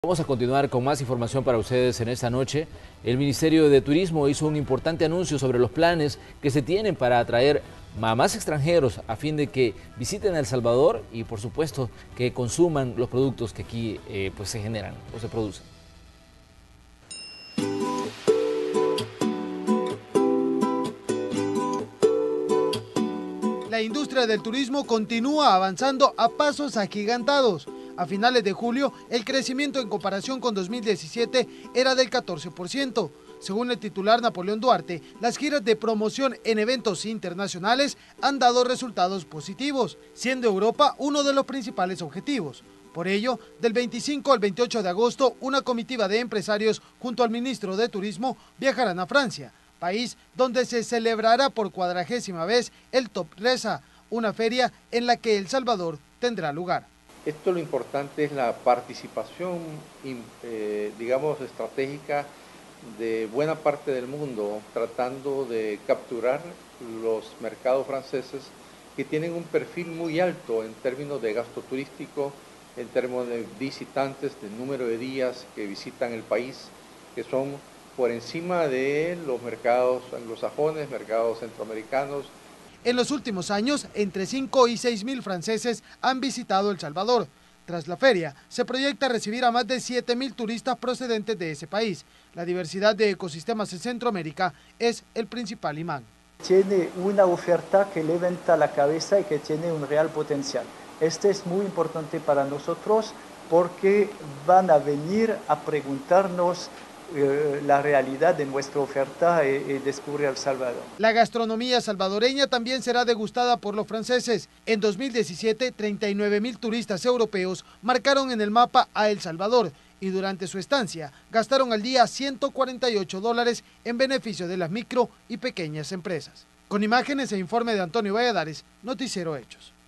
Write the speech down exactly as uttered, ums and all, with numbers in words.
Vamos a continuar con más información para ustedes en esta noche. El Ministerio de Turismo hizo un importante anuncio sobre los planes que se tienen para atraer a más extranjeros a fin de que visiten El Salvador y por supuesto que consuman los productos que aquí eh, pues se generan o se producen. La industria del turismo continúa avanzando a pasos agigantados. A finales de julio, el crecimiento en comparación con dos mil diecisiete era del catorce por ciento. Según el titular Napoleón Duarte, las giras de promoción en eventos internacionales han dado resultados positivos, siendo Europa uno de los principales objetivos. Por ello, del veinticinco al veintiocho de agosto, una comitiva de empresarios junto al ministro de Turismo viajarán a Francia, país donde se celebrará por cuadragésima vez el TopResa, una feria en la que El Salvador tendrá lugar. Esto lo importante es la participación, eh, digamos, estratégica de buena parte del mundo, tratando de capturar los mercados franceses que tienen un perfil muy alto en términos de gasto turístico, en términos de visitantes, de número de días que visitan el país, que son por encima de los mercados anglosajones, mercados centroamericanos. En los últimos años, entre cinco y seis mil franceses han visitado El Salvador. Tras la feria, se proyecta recibir a más de siete mil turistas procedentes de ese país. La diversidad de ecosistemas en Centroamérica es el principal imán. Tiene una oferta que levanta la cabeza y que tiene un real potencial. Este es muy importante para nosotros porque van a venir a preguntarnos la realidad de nuestra oferta y, y descubrir El Salvador. La gastronomía salvadoreña también será degustada por los franceses. En dos mil diecisiete, treinta y nueve mil turistas europeos marcaron en el mapa a El Salvador y durante su estancia gastaron al día ciento cuarenta y ocho dólares en beneficio de las micro y pequeñas empresas. Con imágenes e informe de Antonio Valladares, Noticiero Hechos.